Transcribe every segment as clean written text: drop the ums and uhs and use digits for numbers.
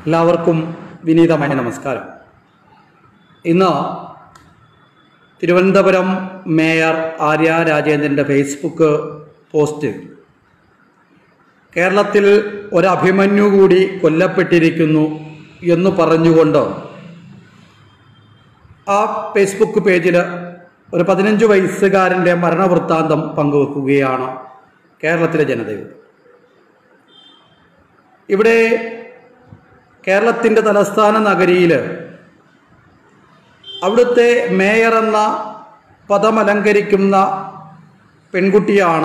എല്ലാവർക്കും വിനീതമായ നമസ്കാരം. ഇന്ന് തിരുവനന്തപുരം മേയർ ആര്യ രാജേന്ദ്രൻ്റെ ഫേസ്ബുക്ക് പോസ്റ്റ് കേരളത്തിൽ ഒരഭിമന്യു കൂടി കൊല്ലപ്പെട്ടിരിക്കുന്നു എന്ന് പറഞ്ഞുകൊണ്ട് ആ ഫേസ്ബുക്ക് പേജിൽ ഒരു 15 വയസ്സുകാരൻ്റെ മരണവൃത്താന്തം പങ്കുവെക്കുകയാണ് കേരളത്തിലെ ജനതയോട്. ഇവിടെ കേരളത്തിൻ്റെ തലസ്ഥാന നഗരിയിൽ അവിടുത്തെ മേയർ എന്ന പദമലങ്കരിക്കുന്ന പെൺകുട്ടിയാണ്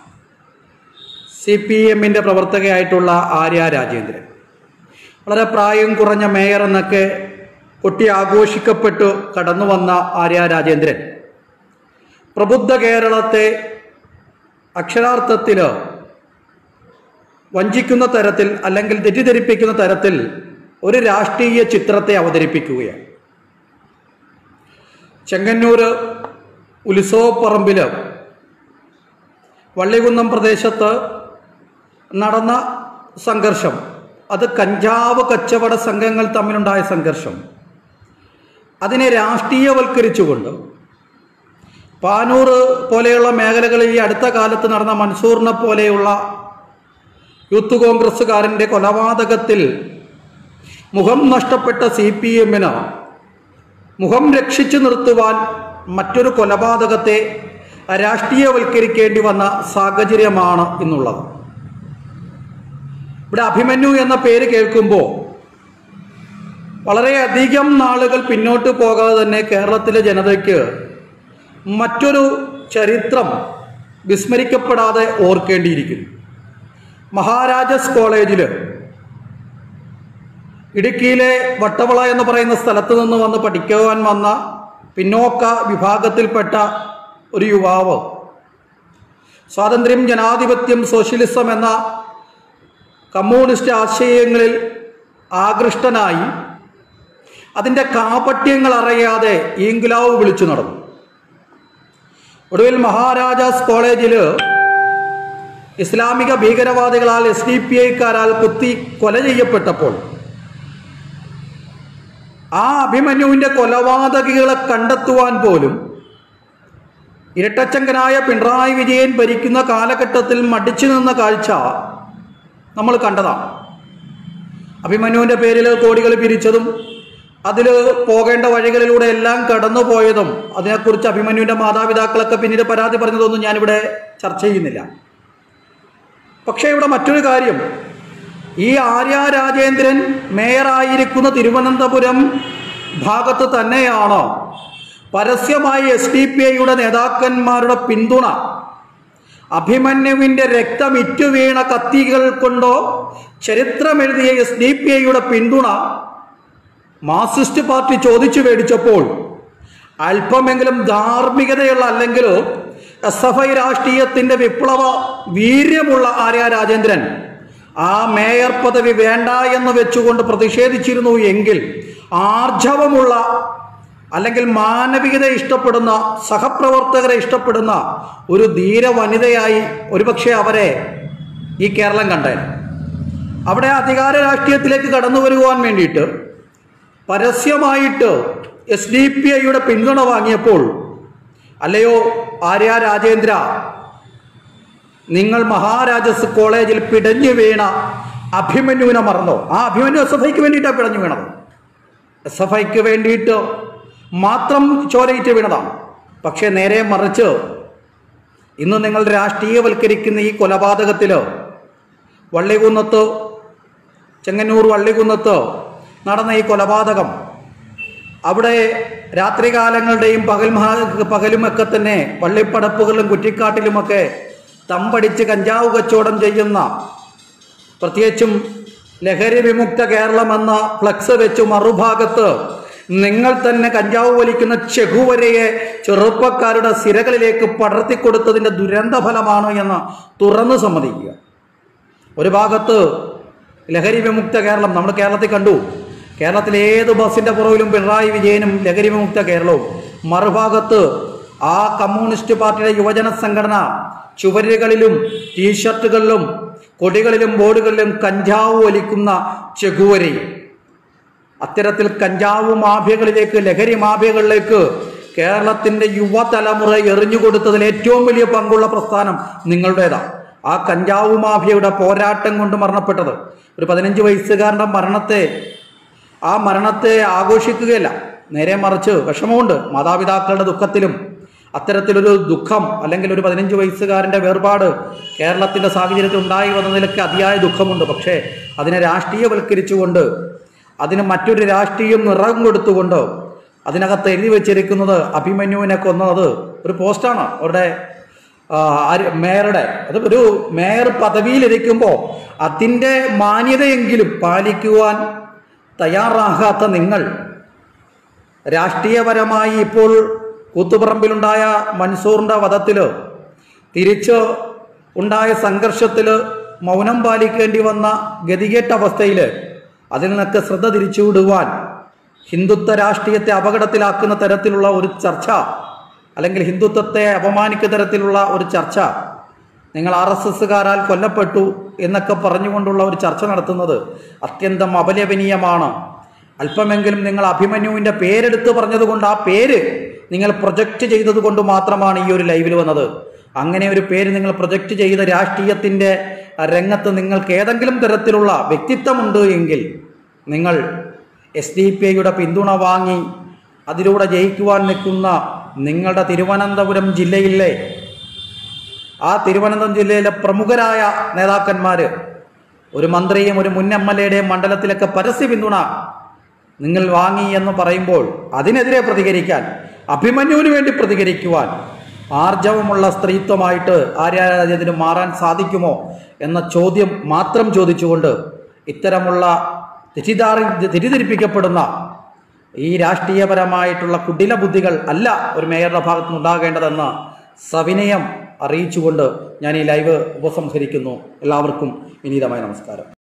CPMൻ്റെ പ്രവർത്തകയായിട്ടുള്ള ആര്യ രാജേന്ദ്രൻ. വളരെ പ്രായം കുറഞ്ഞ മേയർ എന്നൊക്കെ കൊട്ടി ആഘോഷിക്കപ്പെട്ടു കടന്നു വന്ന ആര്യ രാജേന്ദ്രൻ പ്രബുദ്ധ കേരളത്തെ അക്ഷരാർത്ഥത്തിൽ വഞ്ചിക്കുന്ന തരത്തിൽ അല്ലെങ്കിൽ തെറ്റിദ്ധരിപ്പിക്കുന്ന തരത്തിൽ ഒരു രാഷ്ട്രീയ ചിത്രത്തെ അവതരിപ്പിക്കുകയാണ്. ചെങ്ങന്നൂർ ഉത്സവപ്പറമ്പിൽ വള്ളികുന്നം പ്രദേശത്ത് നടന്ന സംഘർഷം, അത് കഞ്ചാവ് കച്ചവട സംഘങ്ങൾ തമ്മിലുണ്ടായ സംഘർഷം, അതിനെ രാഷ്ട്രീയവൽക്കരിച്ചുകൊണ്ട് പാനൂർ പോലെയുള്ള മേഖലകളിൽ ഈ അടുത്ത കാലത്ത് നടന്ന മൻസൂറിനെ പോലെയുള്ള യൂത്ത് കോൺഗ്രസ്സുകാരൻ്റെ കൊലപാതകത്തിൽ മുഖം നഷ്ടപ്പെട്ട CPMന് മുഖം രക്ഷിച്ചു നിർത്തുവാൻ മറ്റൊരു കൊലപാതകത്തെ രാഷ്ട്രീയവൽക്കരിക്കേണ്ടി വന്ന സാഹചര്യമാണ് ഇന്നുള്ളത്. ഇവിടെ അഭിമന്യു എന്ന പേര് കേൾക്കുമ്പോൾ വളരെയധികം നാളുകൾ പിന്നോട്ട് പോകാതെ തന്നെ കേരളത്തിലെ ജനതയ്ക്ക് മറ്റൊരു ചരിത്രം വിസ്മരിക്കപ്പെടാതെ ഓർക്കേണ്ടിയിരിക്കുന്നു. മഹാരാജാസ് കോളേജിൽ ഇടുക്കിയിലെ വട്ടവള എന്ന് പറയുന്ന സ്ഥലത്ത് നിന്ന് വന്ന് പഠിക്കുവാൻ വന്ന പിന്നോക്ക വിഭാഗത്തിൽപ്പെട്ട ഒരു യുവാവ് സ്വാതന്ത്ര്യം, ജനാധിപത്യം, സോഷ്യലിസം എന്ന കമ്മ്യൂണിസ്റ്റ് ആശയങ്ങളിൽ ആകൃഷ്ടനായി അതിൻ്റെ കാപട്യങ്ങൾ അറിയാതെ ഇൻക്ലാബ് വിളിച്ചു നടന്നു. ഒടുവിൽ മഹാരാജാസ് കോളേജിൽ ഇസ്ലാമിക ഭീകരവാദികളാൽ SDPIക്കാരാൽ കുത്തി കൊല ചെയ്യപ്പെട്ടപ്പോൾ ആ അഭിമന്യുവിൻ്റെ കൊലപാതകികളെ കണ്ടെത്തുവാൻ പോലും ഇരട്ടച്ചങ്കനായ പിണറായി വിജയൻ ഭരിക്കുന്ന കാലഘട്ടത്തിൽ മടിച്ചു നിന്ന കാഴ്ച നമ്മൾ കണ്ടതാണ്. അഭിമന്യുവിൻ്റെ പേരിൽ കോടികൾ പിരിച്ചതും അതിൽ പോകേണ്ട വഴികളിലൂടെ എല്ലാം കടന്നുപോയതും അതിനെക്കുറിച്ച് അഭിമന്യുവിൻ്റെ മാതാപിതാക്കളൊക്കെ പിന്നീട് പരാതി പറഞ്ഞതൊന്നും ഞാനിവിടെ ചർച്ച ചെയ്യുന്നില്ല. പക്ഷേ ഇവിടെ മറ്റൊരു കാര്യം, ഈ ആര്യ രാജേന്ദ്രൻ മേയറായിരിക്കുന്ന തിരുവനന്തപുരം ഭാഗത്ത് തന്നെയാണ് പരസ്യമായി SDPIയുടെ നേതാക്കന്മാരുടെ പിന്തുണ, അഭിമന്യുവിൻ്റെ രക്തം ഇറ്റുവീണ കത്തികൾ കൊണ്ടോ ചരിത്രമെഴുതിയ SDPIയുടെ പിന്തുണ മാർക്സിസ്റ്റ് പാർട്ടി ചോദിച്ചു മേടിച്ചപ്പോൾ അല്പമെങ്കിലും ധാർമ്മികതയുള്ള അല്ലെങ്കിൽ SFI രാഷ്ട്രീയത്തിൻ്റെ വിപ്ലവ വീര്യമുള്ള ആര്യ രാജേന്ദ്രൻ ആ മേയർ പദവി വേണ്ട എന്ന് വെച്ചുകൊണ്ട് പ്രതിഷേധിച്ചിരുന്നു എങ്കിൽ ആർജവമുള്ള അല്ലെങ്കിൽ മാനവികത ഇഷ്ടപ്പെടുന്ന, സഹപ്രവർത്തകരെ ഇഷ്ടപ്പെടുന്ന ഒരു ധീര വനിതയായി ഒരുപക്ഷെ അവരെ ഈ കേരളം കണ്ടേനെ. അവിടെ അധികാര രാഷ്ട്രീയത്തിലേക്ക് കടന്നു വരുവാൻ വേണ്ടിയിട്ട് പരസ്യമായിട്ട് SDPIയുടെ പിന്തുണ വാങ്ങിയപ്പോൾ, അല്ലയോ ആര്യ രാജേന്ദ്ര, നിങ്ങൾ മഹാരാജാസ് കോളേജിൽ പിടഞ്ഞു വീണ അഭിമന്യുവിനെ മറന്നോ? ആ അഭിമന്യു SFIക്ക് വേണ്ടിയിട്ടാണ് പിടഞ്ഞു വീണത്. SFIക്ക് വേണ്ടിയിട്ട് മാത്രം ചോരയിട്ട് വീണതാണ്. പക്ഷേ നേരെ മറിച്ച് ഇന്ന് നിങ്ങൾ രാഷ്ട്രീയവൽക്കരിക്കുന്ന ഈ കൊലപാതകത്തിൽ വള്ളികുന്നത്ത്, ചെങ്ങന്നൂർ വള്ളികുന്നത്ത് നടന്ന ഈ കൊലപാതകം, അവിടെ രാത്രികാലങ്ങളുടെയും പകലുമൊക്കെ തന്നെ വള്ളിപ്പടപ്പുകളിലും കുറ്റിക്കാട്ടിലുമൊക്കെ തമ്പടിച്ച് കഞ്ചാവ് കച്ചവടം ചെയ്യുന്ന, പ്രത്യേകിച്ചും ലഹരി വിമുക്ത കേരളം എന്ന ഫ്ലക്സ് വെച്ച് മറുഭാഗത്ത് നിങ്ങൾ തന്നെ കഞ്ചാവ് വലിക്കുന്ന ചെകുവരയെ ചെറുപ്പക്കാരുടെ സിരകളിലേക്ക് പടർത്തിക്കൊടുത്തതിൻ്റെ ദുരന്തഫലമാണ് എന്ന് തുറന്നു സമ്മതിക്കുക. ഒരു ഭാഗത്ത് ലഹരി വിമുക്ത കേരളം നമ്മൾ കേരളത്തിൽ കണ്ടു. കേരളത്തിലെ ഏത് ബസ്സിൻ്റെ പുറകിലും പിണറായി വിജയനും ലഹരി വിമുക്ത കേരളവും. മറുഭാഗത്ത് ആ കമ്മ്യൂണിസ്റ്റ് പാർട്ടിയുടെ യുവജന സംഘടന ചുവരുകളിലും ടീഷർട്ടുകളിലും കൊടികളിലും ബോർഡുകളിലും കഞ്ചാവ് വലിക്കുന്ന ചെകുവരയും. അത്തരത്തിൽ കഞ്ചാവ് മാഫിയകളിലേക്ക്, ലഹരി മാഫിയകളിലേക്ക് കേരളത്തിന്റെ യുവതലമുറ എറിഞ്ഞുകൊടുത്തതിൽ ഏറ്റവും വലിയ പങ്കുള്ള പ്രസ്ഥാനം നിങ്ങളുടേതാണ്. ആ കഞ്ചാവ് മാഫിയയുടെ പോരാട്ടം കൊണ്ട് മരണപ്പെട്ടത് ഒരു 15 വയസ്സുകാരൻ്റെ മരണത്തെ ആഘോഷിക്കുകയല്ല, നേരെ മറിച്ച് വിഷമമുണ്ട്. മാതാപിതാക്കളുടെ ദുഃഖത്തിലും അത്തരത്തിലൊരു ദുഃഖം, അല്ലെങ്കിൽ ഒരു 15 വയസ്സുകാരൻ്റെ വേർപാട് കേരളത്തിൻ്റെ സാഹചര്യത്തിൽ ഉണ്ടായി വന്നതിലൊക്കെ അതിയായ ദുഃഖമുണ്ട്. പക്ഷേ അതിനെ രാഷ്ട്രീയവൽക്കരിച്ചുകൊണ്ട്, അതിന് മറ്റൊരു രാഷ്ട്രീയം നിറം കൊടുത്തുകൊണ്ട് അതിനകത്ത് എഴുതി വെച്ചിരിക്കുന്നത് അഭിമന്യുവിനെ കൊന്നത് ഒരു പോസ്റ്റാണ് അവരുടെ മേയറുടെ. അത് ഒരു മേയർ പദവിയിലിരിക്കുമ്പോൾ അതിൻ്റെ മാന്യതയെങ്കിലും പാലിക്കുവാൻ തയ്യാറാകാത്ത നിങ്ങൾ രാഷ്ട്രീയപരമായി ഇപ്പോൾ കൂത്തുപറമ്പിലുണ്ടായ മൻസൂറിൻ്റെ വധത്തിൽ, തിരിച്ച് ഉണ്ടായ സംഘർഷത്തിൽ മൗനം പാലിക്കേണ്ടി വന്ന ഗതികേറ്റ അവസ്ഥയിൽ അതിൽ നിന്നൊക്കെ ശ്രദ്ധ തിരിച്ചുവിടുവാൻ ഹിന്ദുത്വ രാഷ്ട്രീയത്തെ അപകടത്തിലാക്കുന്ന തരത്തിലുള്ള ഒരു ചർച്ച, അല്ലെങ്കിൽ ഹിന്ദുത്വത്തെ അപമാനിക്കുന്ന തരത്തിലുള്ള ഒരു ചർച്ച, നിങ്ങൾ RSSകാരാൽ കൊല്ലപ്പെട്ടു എന്നൊക്കെ പറഞ്ഞുകൊണ്ടുള്ള ഒരു ചർച്ച നടത്തുന്നത് അത്യന്തം അപലപനീയമാണ്. അല്പമെങ്കിലും നിങ്ങൾ അഭിമന്യുവിൻ്റെ പേരെടുത്ത് പറഞ്ഞതുകൊണ്ട്, ആ പേര് നിങ്ങൾ പ്രൊജക്റ്റ് ചെയ്തത് കൊണ്ട് മാത്രമാണ് ഈ ഒരു ലൈവിൽ വന്നത്. അങ്ങനെ ഒരു പേര് നിങ്ങൾ പ്രൊജക്റ്റ് ചെയ്ത രാഷ്ട്രീയത്തിൻ്റെ രംഗത്ത് നിങ്ങൾക്ക് ഏതെങ്കിലും തരത്തിലുള്ള വ്യക്തിത്വമുണ്ട് എങ്കിൽ നിങ്ങൾ SDPIയുടെ പിന്തുണ വാങ്ങി അതിലൂടെ ജയിക്കുവാൻ നിൽക്കുന്ന നിങ്ങളുടെ തിരുവനന്തപുരം ജില്ലയിലെ, ആ തിരുവനന്തപുരം ജില്ലയിലെ പ്രമുഖരായ നേതാക്കന്മാർ, ഒരു മന്ത്രിയും ഒരു മുൻ MLAയുടെയും മണ്ഡലത്തിലൊക്കെ പരസ്യ പിന്തുണ നിങ്ങൾ വാങ്ങി എന്ന് പറയുമ്പോൾ അതിനെതിരെ പ്രതികരിക്കാൻ, അഭിമന്യുവിന് വേണ്ടി പ്രതികരിക്കുവാൻ ആർജവമുള്ള സ്ത്രീത്വമായിട്ട് ആര്യാരാജന് മാറാൻ സാധിക്കുമോ എന്ന ചോദ്യം മാത്രം ചോദിച്ചുകൊണ്ട്, ഇത്തരമുള്ള തെറ്റിദ്ധരിപ്പിക്കപ്പെടുന്ന ഈ രാഷ്ട്രീയപരമായിട്ടുള്ള കുടില ബുദ്ധികൾ അല്ല ഒരു മേയറുടെ ഭാഗത്തുനിന്ന് ഉണ്ടാകേണ്ടതെന്ന് സവിനയം അറിയിച്ചുകൊണ്ട് ഞാൻ ഈ ലൈവ് ഉപസംഹരിക്കുന്നു. എല്ലാവർക്കും വിനീതമായ നമസ്കാരം.